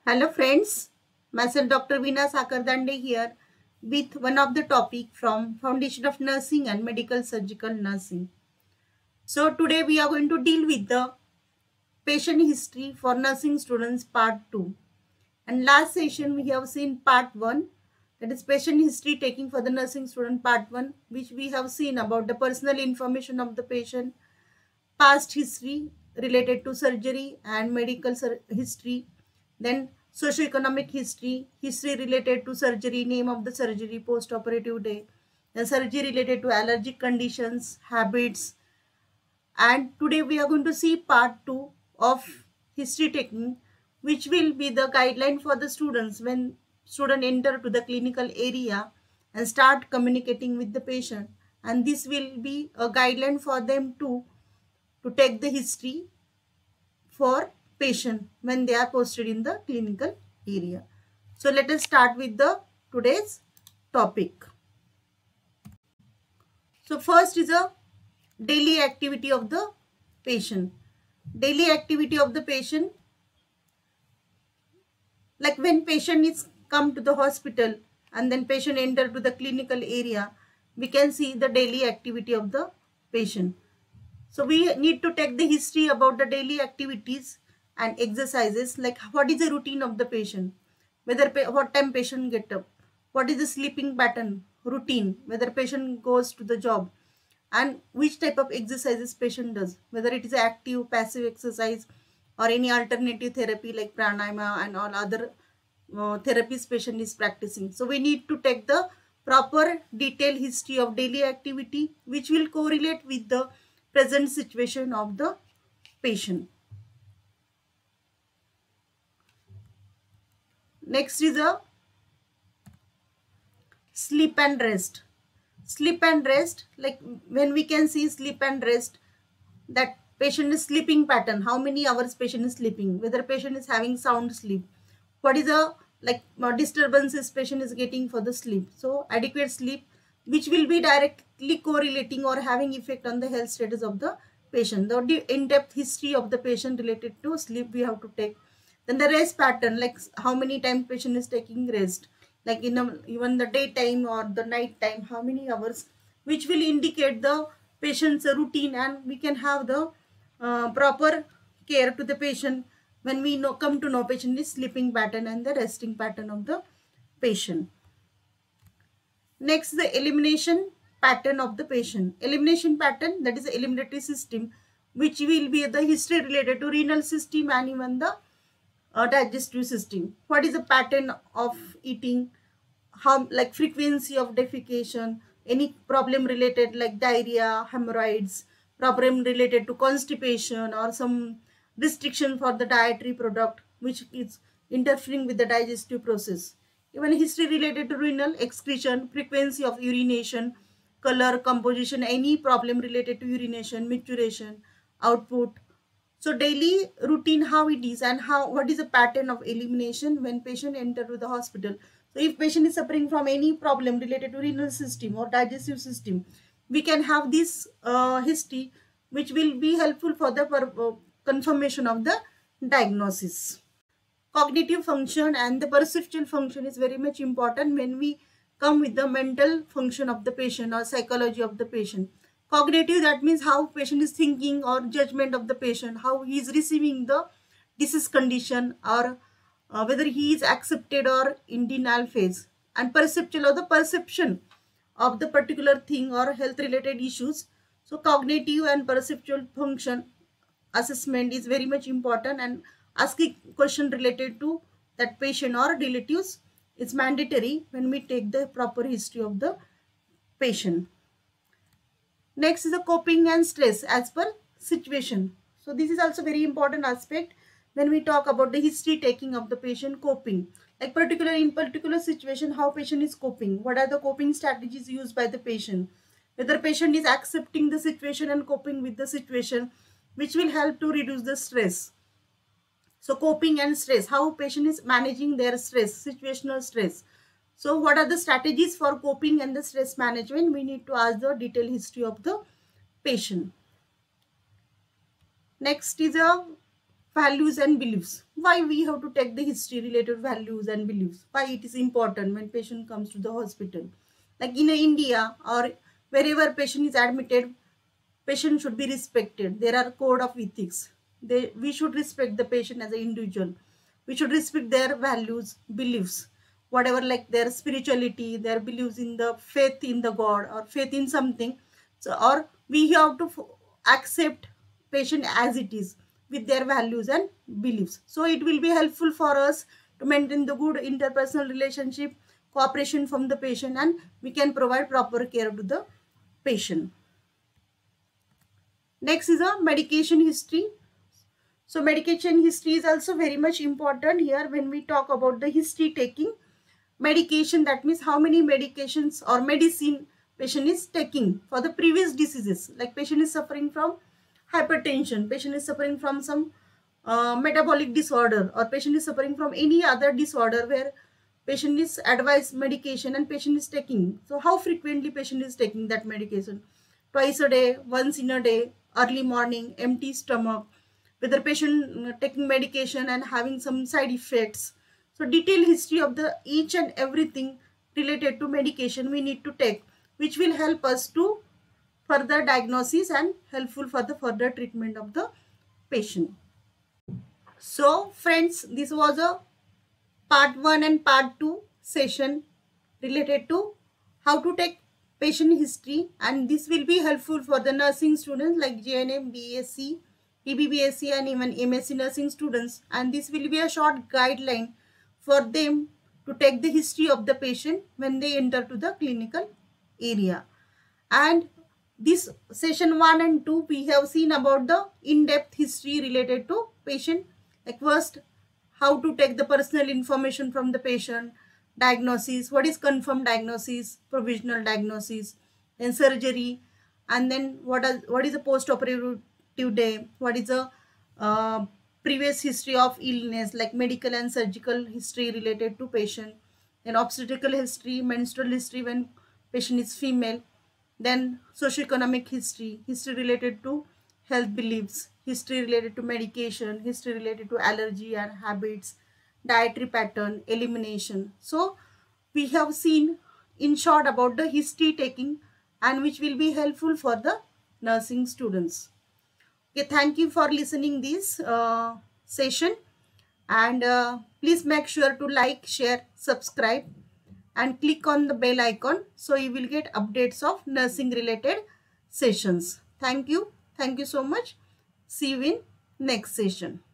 Hello friends, myself Dr. Veena Sakardande here with one of the topic from Foundation of Nursing and Medical Surgical Nursing. So today we are going to deal with the patient history for nursing students part 2. And last session we have seen part 1, that is patient history taking for the nursing student part 1, which we have seen about the personal information of the patient, past history related to surgery and medical history, then socioeconomic history, history related to surgery, name of the surgery, post-operative day, then surgery related to allergic conditions, habits, and today we are going to see part 2 of history taking, which will be the guideline for the students when student enter to the clinical area and start communicating with the patient, and this will be a guideline for them to take the history for patient when they are posted in the clinical area. So let us start with the today's topic. So first is a daily activity of the patient. Daily activity of the patient, like when patient is come to the hospital and then patient enter to the clinical area, we can see the daily activity of the patient. So we need to take the history about the daily activities and exercises, like what is the routine of the patient, whether what time patient get up, what is the sleeping pattern, routine, whether patient goes to the job, and which type of exercises patient does, whether it is active, passive exercise, or any alternative therapy like pranayama and all other therapies patient is practicing. So we need to take the proper detailed history of daily activity, which will correlate with the present situation of the patient. Next is a sleep and rest. Sleep and rest, like when we can see sleep and rest, that patient is sleeping pattern, how many hours patient is sleeping, whether patient is having sound sleep, what is the disturbances patient is getting for the sleep. So adequate sleep, which will be directly correlating or having effect on the health status of the patient. The in-depth history of the patient related to sleep we have to take. Then the rest pattern, like how many times patient is taking rest, like even the daytime or the night time, how many hours, which will indicate the patient's routine, and we can have the proper care to the patient when we come to know patient is sleeping pattern and the resting pattern of the patient. Next, the elimination pattern of the patient. Elimination pattern, that is the eliminatory system, which will be the history related to renal system and even the digestive system. What is the pattern of eating, how, like frequency of defecation, any problem related like diarrhea, hemorrhoids, problem related to constipation or some restriction for the dietary product which is interfering with the digestive process. Even history related to renal excretion, frequency of urination, color, composition, any problem related to urination, maturation, output. So daily routine, how it is, and what is the pattern of elimination when patient enter to the hospital. So if patient is suffering from any problem related to renal system or digestive system, we can have this history, which will be helpful for the confirmation of the diagnosis. Cognitive function and the perceptual function is very much important when we come with the mental function of the patient or psychology of the patient. Cognitive, that means how patient is thinking or judgment of the patient, how he is receiving the disease condition, or whether he is accepted or in denial phase. And perceptual, or the perception of the particular thing or health related issues. So cognitive and perceptual function assessment is very much important, and asking question related to that patient or relatives is mandatory when we take the proper history of the patient. Next is the coping and stress as per situation. So this is also very important aspect when we talk about the history taking of the patient. Coping, like in particular situation, how patient is coping, what are the coping strategies used by the patient, whether patient is accepting the situation and coping with the situation, which will help to reduce the stress. So coping and stress, how patient is managing their stress, situational stress. So what are the strategies for coping and the stress management? We need to ask the detailed history of the patient. Next is a values and beliefs. Why we have to take the history related values and beliefs? Why it is important when patient comes to the hospital? Like in India or wherever patient is admitted, patient should be respected. There are code of ethics. We should respect the patient as an individual. We should respect their values, beliefs, whatever, like their spirituality, their beliefs in the faith in the God or faith in something. So, or we have to accept patient as it is with their values and beliefs. So it will be helpful for us to maintain the good interpersonal relationship, cooperation from the patient, and we can provide proper care to the patient. Next is a medication history. So medication history is also very much important here when we talk about the history taking medication. That means how many medications or medicine patient is taking for the previous diseases. Like patient is suffering from hypertension, patient is suffering from some metabolic disorder, or patient is suffering from any other disorder where patient is advised medication and patient is taking. So how frequently patient is taking that medication? Twice a day, once in a day, early morning, empty stomach, whether patient taking medication and having some side effects. So detailed history of the each and everything related to medication we need to take, which will help us to further diagnosis and helpful for the further treatment of the patient. So friends, this was a part 1 and part 2 session related to how to take patient history, and this will be helpful for the nursing students like JNM, BSc, PBBSc and even MSc nursing students, and this will be a short guideline for them to take the history of the patient when they enter to the clinical area. And this session 1 and 2 we have seen about the in-depth history related to patient, like first how to take the personal information from the patient, diagnosis, what is confirmed diagnosis, provisional diagnosis, then surgery, and then what is a post-operative day, what is a previous history of illness like medical and surgical history related to patient, then obstetrical history, menstrual history when patient is female, then socioeconomic history, history related to health beliefs, history related to medication, history related to allergy and habits, dietary pattern, elimination. So we have seen in short about the history taking, and which will be helpful for the nursing students. Okay, thank you for listening this session, and please make sure to like, share, subscribe and click on the bell icon so you will get updates of nursing related sessions. Thank you. Thank you so much. See you in next session.